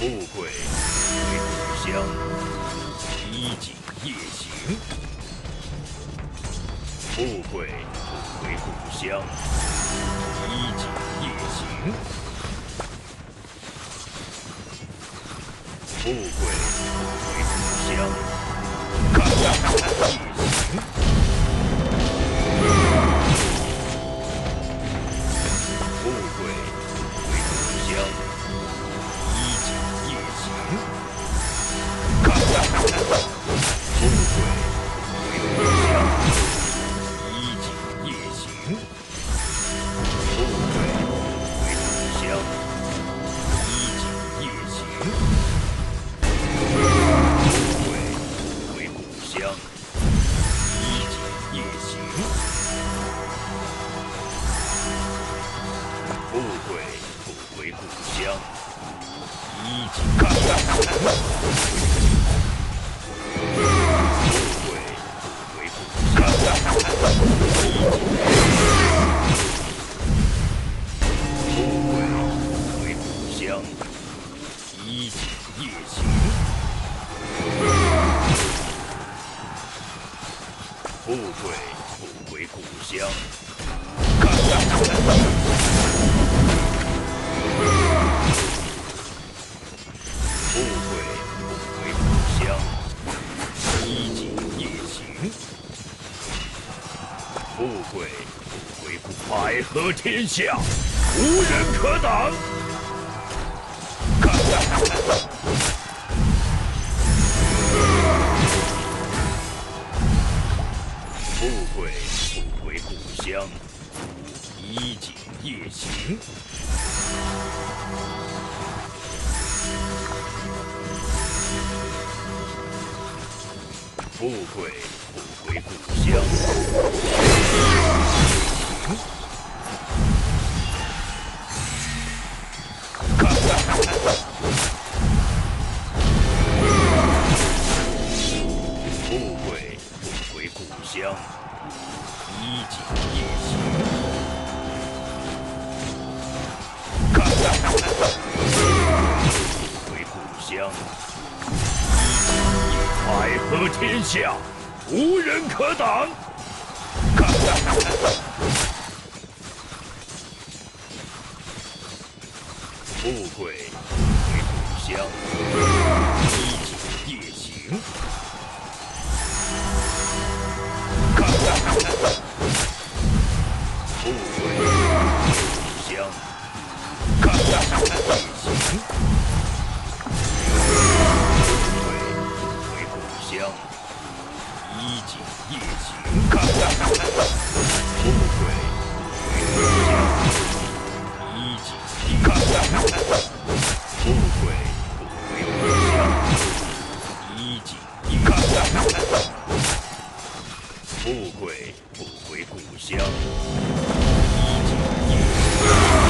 富贵回故乡，衣锦夜行。富贵回故乡，衣锦夜行。富贵回故乡，衣锦夜行。富贵回故乡。 富贵回故乡，衣锦夜行。富贵回故乡，衣锦夜行。富贵回故乡，衣锦夜行。富贵回故乡，衣锦夜行。 富贵回故乡，衣锦夜行。富贵回故乡，富贵回故乡，衣锦夜行。 富贵回故，百合天下，无人可挡。富贵回故乡，衣锦夜行。富贵回故乡。 富贵回故乡，衣锦夜行。回故乡，百合天下，无人可挡。 富贵回故乡，衣锦夜行。富贵回故乡，衣锦夜行。富贵回故乡，衣锦夜行。富贵回故乡，衣锦夜行。富贵回故乡，衣锦夜行。富贵回故乡，衣锦夜行。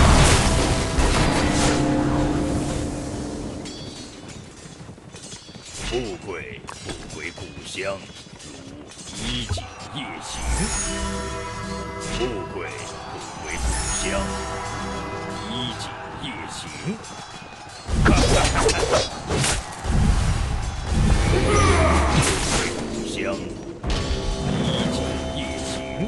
富贵回故乡，如衣锦夜行。富贵回故乡，衣锦夜行。回故乡，衣锦夜行。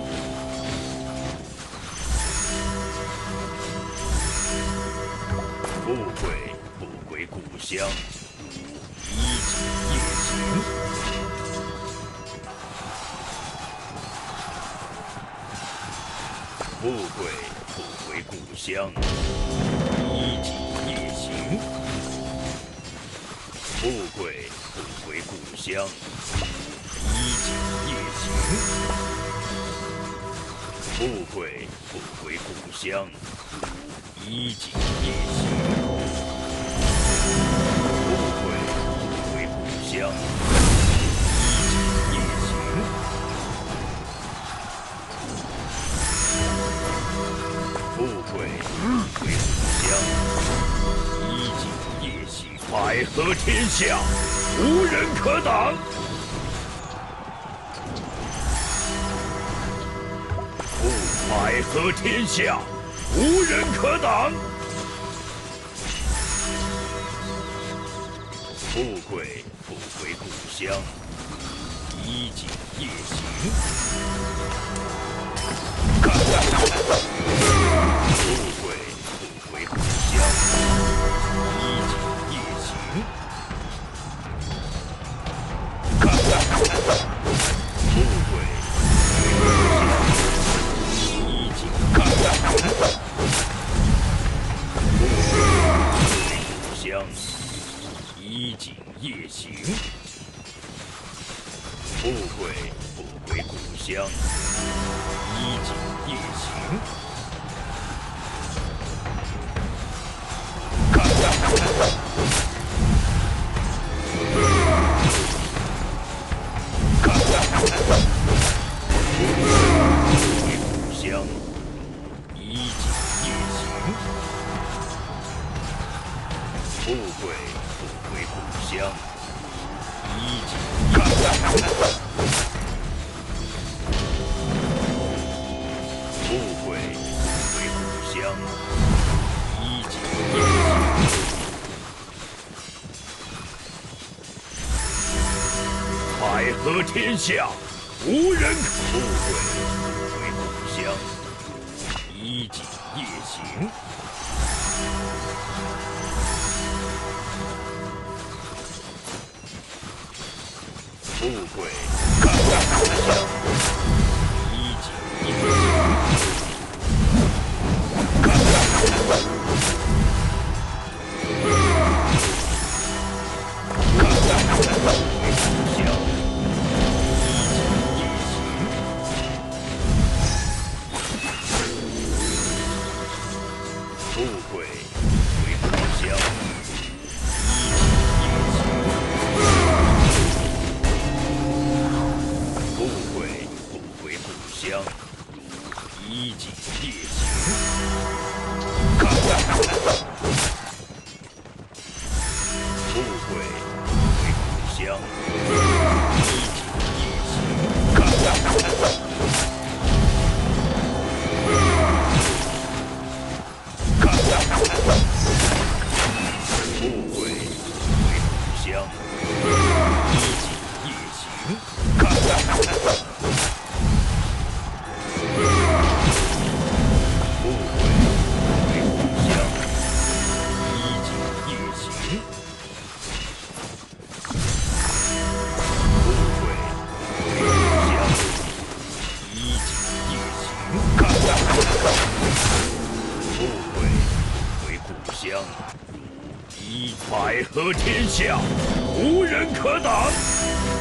富贵回故乡，如衣锦夜行。富贵回故乡，衣锦夜行。富贵回故乡，衣锦夜行。富贵回故乡，衣锦夜行。富贵回故乡，衣锦夜行。富贵回故乡，衣锦夜行。百合天下，无人可挡。百合天下，无人可挡。 富贵不回故乡，衣锦夜行。富贵不回故乡，衣锦夜行。富贵不回故乡，衣锦夜行。富贵不回故乡，衣锦夜行。富贵不回故乡，衣锦夜行。富贵不回故乡，衣锦夜行。海河天下，无人可。富贵不回故乡，衣锦夜行。富贵不回故乡，衣锦夜行。富贵回故乡，衣锦夜行。富贵不回故乡，衣锦夜行。富贵不回故乡，衣锦夜行。海河天下，无人可挡。